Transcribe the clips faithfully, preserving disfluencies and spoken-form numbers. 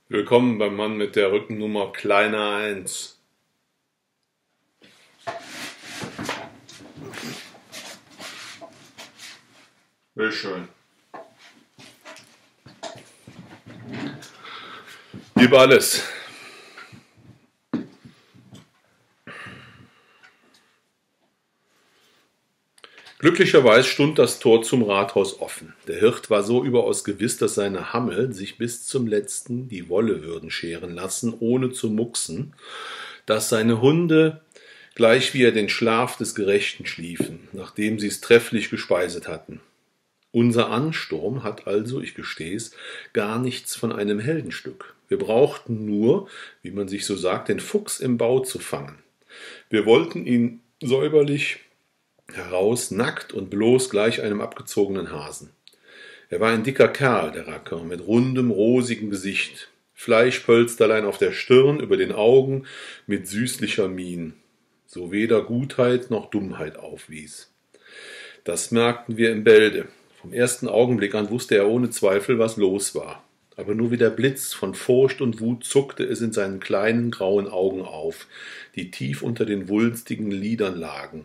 Willkommen beim Mann mit der Rückennummer kleiner eins. Will schön. Gib alles. Glücklicherweise stund das Tor zum Rathaus offen. Der Hirt war so überaus gewiss, dass seine Hammel sich bis zum letzten die Wolle würden scheren lassen, ohne zu mucksen, dass seine Hunde, gleich wie er den Schlaf des Gerechten schliefen, nachdem sie es trefflich gespeiset hatten. Unser Ansturm hat also, ich gesteh's, gar nichts von einem Heldenstück. Wir brauchten nur, wie man sich so sagt, den Fuchs im Bau zu fangen. Wir wollten ihn säuberlich heraus, nackt und bloß gleich einem abgezogenen Hasen. Er war ein dicker Kerl, der Racker, mit rundem, rosigem Gesicht, Fleischpölsterlein auf der Stirn, über den Augen, mit süßlicher Mien, so weder Gutheit noch Dummheit aufwies. Das merkten wir im Bälde. Vom ersten Augenblick an wusste er ohne Zweifel, was los war. Aber nur wie der Blitz von Furcht und Wut zuckte es in seinen kleinen grauen Augen auf, die tief unter den wulstigen Lidern lagen.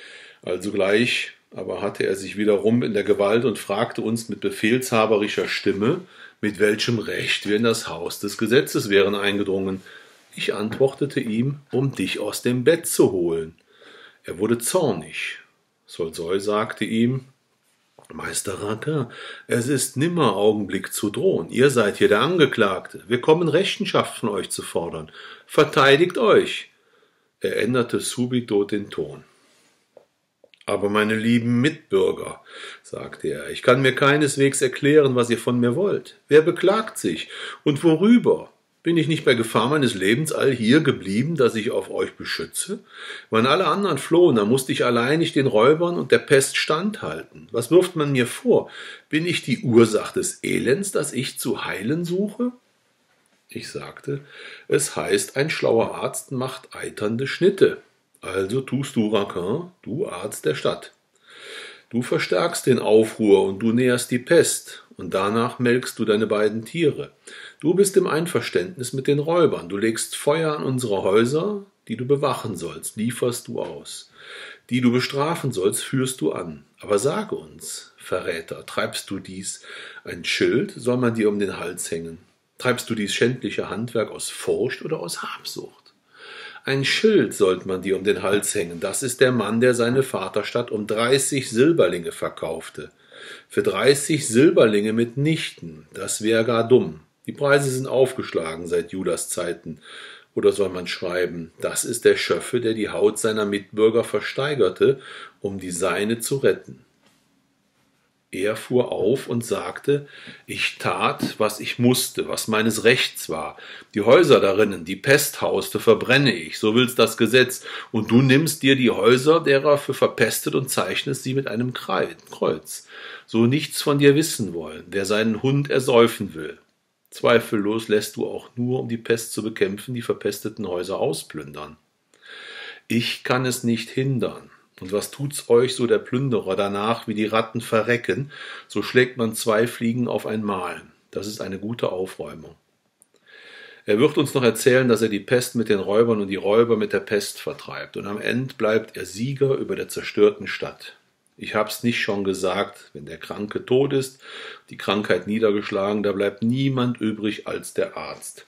Alsogleich aber hatte er sich wiederum in der Gewalt und fragte uns mit befehlshaberischer Stimme, mit welchem Recht wir in das Haus des Gesetzes wären eingedrungen. Ich antwortete ihm, um dich aus dem Bett zu holen. Er wurde zornig. Solsoi sagte ihm, Meister Racker, es ist nimmer Augenblick zu drohen. Ihr seid hier der Angeklagte. Wir kommen Rechenschaft von euch zu fordern. Verteidigt euch. Er änderte subito den Ton. Aber meine lieben Mitbürger, sagte er, ich kann mir keineswegs erklären, was ihr von mir wollt. Wer beklagt sich? Und worüber? Bin ich nicht bei Gefahr meines Lebens all hier geblieben, dass ich auf euch beschütze? Wann alle anderen flohen, da musste ich alleinig den Räubern und der Pest standhalten. Was wirft man mir vor? Bin ich die Ursache des Elends, das ich zu heilen suche? Ich sagte, es heißt, ein schlauer Arzt macht eiternde Schnitte. Also tust du, Racan, du Arzt der Stadt. Du verstärkst den Aufruhr und du näherst die Pest, und danach melkst du deine beiden Tiere. Du bist im Einverständnis mit den Räubern, du legst Feuer an unsere Häuser, die du bewachen sollst, lieferst du aus. Die du bestrafen sollst, führst du an. Aber sage uns, Verräter, treibst du dies, ein Schild soll man dir um den Hals hängen? Treibst du dies schändliche Handwerk aus Furcht oder aus Habsucht? Ein Schild sollte man dir um den Hals hängen. Das ist der Mann, der seine Vaterstadt um dreißig Silberlinge verkaufte. Für dreißig Silberlinge mitnichten, das wäre gar dumm. Die Preise sind aufgeschlagen seit Judas Zeiten. Oder soll man schreiben, das ist der Schöffe, der die Haut seiner Mitbürger versteigerte, um die seine zu retten. Er fuhr auf und sagte, ich tat, was ich musste, was meines Rechts war. Die Häuser darinnen, die Pest hauste, verbrenne ich, so will's das Gesetz, und du nimmst dir die Häuser derer für verpestet und zeichnest sie mit einem Kreuz. So nichts von dir wissen wollen, wer seinen Hund ersäufen will. Zweifellos lässt du auch nur, um die Pest zu bekämpfen, die verpesteten Häuser ausplündern. Ich kann es nicht hindern. Und was tut's euch, so der Plünderer, danach, wie die Ratten verrecken, so schlägt man zwei Fliegen auf einmal. Das ist eine gute Aufräumung. Er wird uns noch erzählen, dass er die Pest mit den Räubern und die Räuber mit der Pest vertreibt. Und am Ende bleibt er Sieger über der zerstörten Stadt. Ich hab's nicht schon gesagt, wenn der Kranke tot ist, die Krankheit niedergeschlagen, da bleibt niemand übrig als der Arzt.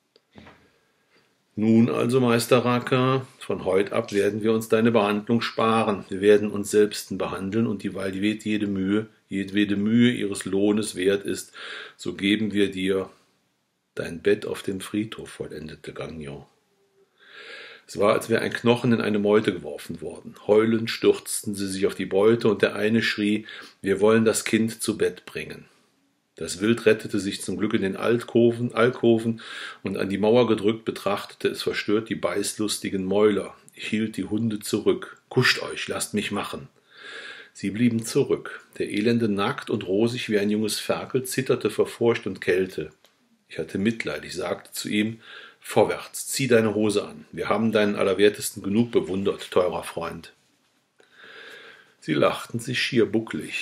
Nun also, Meister Racker, von heut ab werden wir uns deine Behandlung sparen. Wir werden uns selbsten behandeln und die, weil jede Mühe, jede Mühe ihres Lohnes wert ist, so geben wir dir dein Bett auf dem Friedhof, vollendete Gagnon. Es war, als wäre ein Knochen in eine Meute geworfen worden. Heulend stürzten sie sich auf die Beute und der eine schrie, wir wollen das Kind zu Bett bringen. Das Wild rettete sich zum Glück in den Alkoven, Alkoven und an die Mauer gedrückt betrachtete es verstört die beißlustigen Mäuler. Ich hielt die Hunde zurück. Kuscht euch, lasst mich machen. Sie blieben zurück. Der Elende, nackt und rosig wie ein junges Ferkel, zitterte vor Furcht und Kälte. Ich hatte Mitleid. Ich sagte zu ihm, vorwärts, zieh deine Hose an. Wir haben deinen Allerwertesten genug bewundert, teurer Freund. Sie lachten sich schier bucklig.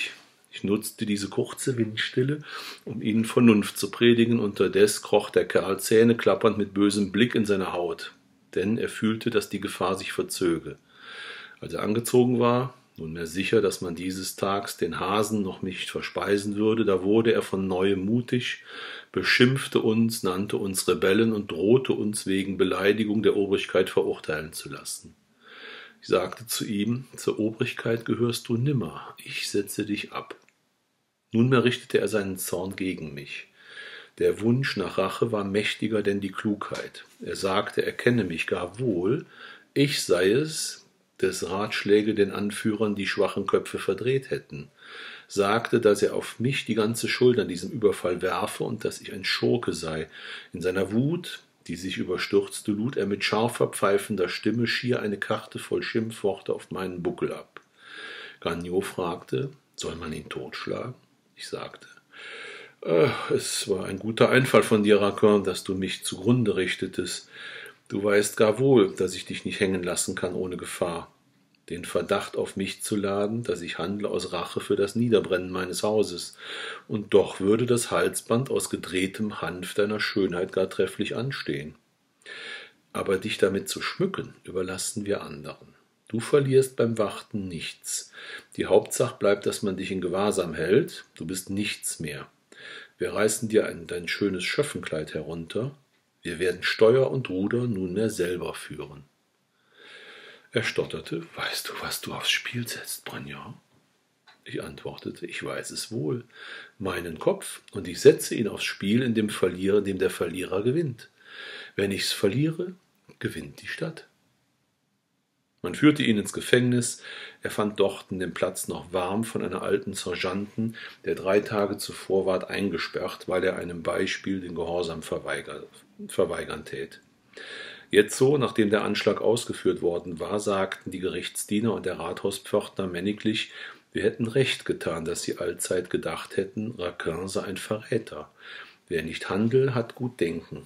Ich nutzte diese kurze Windstille, um ihnen Vernunft zu predigen. Unterdes kroch der Kerl zähneklappernd mit bösem Blick in seine Haut, denn er fühlte, dass die Gefahr sich verzöge. Als er angezogen war, nunmehr sicher, dass man dieses Tags den Hasen noch nicht verspeisen würde, da wurde er von neuem mutig, beschimpfte uns, nannte uns Rebellen und drohte uns wegen Beleidigung der Obrigkeit verurteilen zu lassen. Ich sagte zu ihm, zur Obrigkeit gehörst du nimmer, ich setze dich ab. Nunmehr richtete er seinen Zorn gegen mich. Der Wunsch nach Rache war mächtiger denn die Klugheit. Er sagte, er kenne mich gar wohl, ich sei es, des Ratschläge den Anführern die schwachen Köpfe verdreht hätten, sagte, dass er auf mich die ganze Schuld an diesem Überfall werfe und dass ich ein Schurke sei. In seiner Wut, die sich überstürzte, lud er mit scharfer, pfeifender Stimme schier eine Karte voll Schimpfworte auf meinen Buckel ab. Gagnon fragte, soll man ihn totschlagen? Ich sagte, äh, es war ein guter Einfall von dir, Racan, dass du mich zugrunde richtetest. Du weißt gar wohl, dass ich dich nicht hängen lassen kann ohne Gefahr. Den Verdacht auf mich zu laden, dass ich handle aus Rache für das Niederbrennen meines Hauses. Und doch würde das Halsband aus gedrehtem Hanf deiner Schönheit gar trefflich anstehen. Aber dich damit zu schmücken, überlassen wir anderen. Du verlierst beim Warten nichts. Die Hauptsache bleibt, dass man dich in Gewahrsam hält. Du bist nichts mehr. Wir reißen dir ein, dein schönes Schöffenkleid herunter. Wir werden Steuer und Ruder nunmehr selber führen. Er stotterte, weißt du, was du aufs Spiel setzt, Brogniard? Ich antwortete, ich weiß es wohl, meinen Kopf, und ich setze ihn aufs Spiel, in dem Verlierer, dem der Verlierer gewinnt. Wenn ich's verliere, gewinnt die Stadt. Man führte ihn ins Gefängnis, er fand dort den Platz noch warm von einer alten Sergeanten, der drei Tage zuvor ward eingesperrt, weil er einem Beispiel den Gehorsam verweigern, verweigern tät. Jetzo, nachdem der Anschlag ausgeführt worden war, sagten die Gerichtsdiener und der Rathauspförtner männiglich, wir hätten recht getan, dass sie allzeit gedacht hätten, Racan sei ein Verräter. Wer nicht handelt, hat gut denken.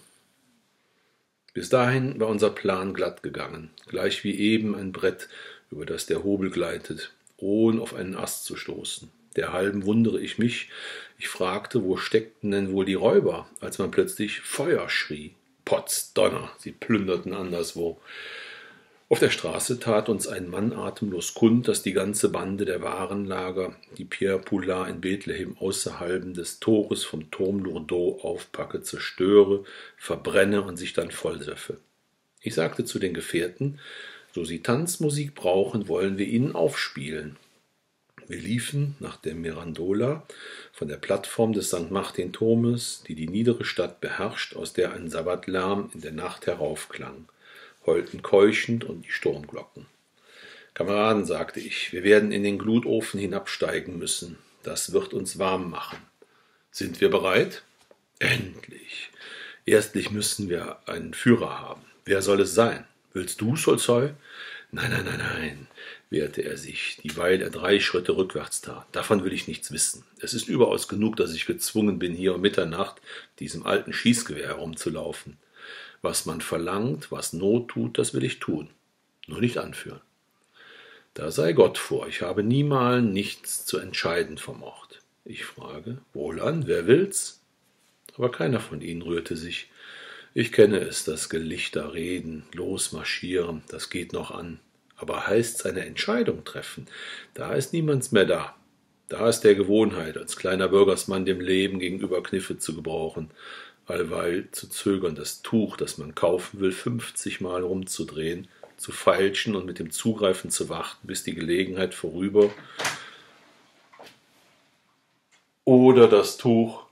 Bis dahin war unser Plan glatt gegangen, gleich wie eben ein Brett, über das der Hobel gleitet, ohne auf einen Ast zu stoßen. Derhalben wundere ich mich, ich fragte, wo steckten denn wohl die Räuber, als man plötzlich Feuer schrie. Potzdonner, sie plünderten anderswo. Auf der Straße tat uns ein Mann atemlos kund, dass die ganze Bande der Warenlager, die Pierre Poulard in Bethlehem außerhalb des Tores vom Turm Lourdeau aufpacke, zerstöre, verbrenne und sich dann vollsöffe. Ich sagte zu den Gefährten, so sie Tanzmusik brauchen, wollen wir ihnen aufspielen. Wir liefen nach der Mirandola von der Plattform des Sankt Martin-Turmes, die die niedere Stadt beherrscht, aus der ein Sabbatlärm in der Nacht heraufklang, heulten keuchend und die Sturmglocken. Kameraden, sagte ich, wir werden in den Glutofen hinabsteigen müssen. Das wird uns warm machen. Sind wir bereit? Endlich. Erstlich müssen wir einen Führer haben. Wer soll es sein? Willst du, Solzoy? Nein, nein, nein, nein, wehrte er sich, dieweil er drei Schritte rückwärts tat. Davon will ich nichts wissen. Es ist überaus genug, dass ich gezwungen bin, hier um Mitternacht diesem alten Schießgewehr herumzulaufen. Was man verlangt, was Not tut, das will ich tun. Nur nicht anführen. Da sei Gott vor, ich habe niemal nichts zu entscheiden vermocht. Ich frage, wohlan, wer will's? Aber keiner von ihnen rührte sich. Ich kenne es, das Gelichter reden, losmarschieren, das geht noch an. Aber heißt's eine Entscheidung treffen, da ist niemands mehr da. Da ist der Gewohnheit, als kleiner Bürgersmann dem Leben gegenüber Kniffe zu gebrauchen, allweil zu zögern, das Tuch, das man kaufen will, fünfzigmal rumzudrehen, zu feilschen und mit dem Zugreifen zu warten, bis die Gelegenheit vorüber oder das Tuch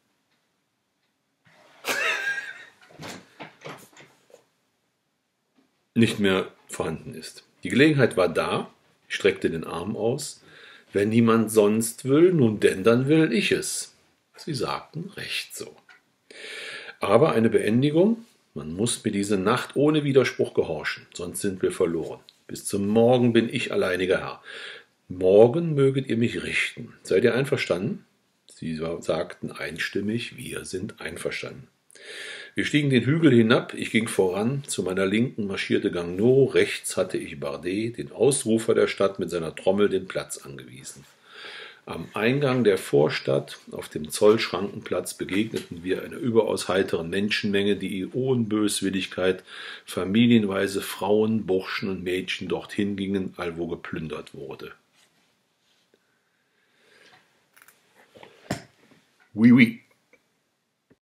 nicht mehr vorhanden ist. Die Gelegenheit war da, ich streckte den Arm aus. Wenn niemand sonst will, nun denn, dann will ich es. Sie sagten, recht so. Aber eine Beendigung, man muss mir diese Nacht ohne Widerspruch gehorchen, sonst sind wir verloren. Bis zum Morgen bin ich alleiniger Herr. Morgen möget ihr mich richten. Seid ihr einverstanden? Sie sagten einstimmig, wir sind einverstanden. Wir stiegen den Hügel hinab, ich ging voran, zu meiner Linken marschierte Gagnon, rechts hatte ich Bardet, den Ausrufer der Stadt, mit seiner Trommel den Platz angewiesen. Am Eingang der Vorstadt, auf dem Zollschrankenplatz, begegneten wir einer überaus heiteren Menschenmenge, die ohne Böswilligkeit familienweise Frauen, Burschen und Mädchen dorthin gingen, allwo geplündert wurde. Oui, oui.